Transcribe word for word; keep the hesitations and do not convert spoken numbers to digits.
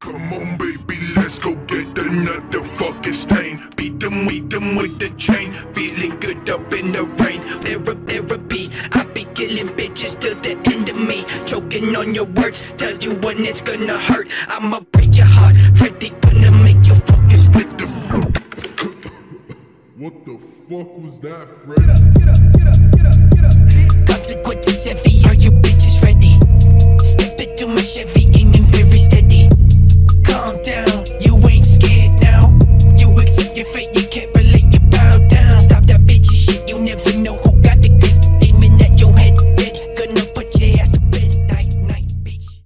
Come on, baby, let's go get another fucking stain. Beat them, beat them with the chain. Feeling good up in the rain. Therapy, I be killing bitches till the end of me. Choking on your words, tell you when it's gonna hurt. I'ma break your heart, Freddy gonna make you fucking split the fruit. What the fuck was that, Freddy? Consequences heavy, are you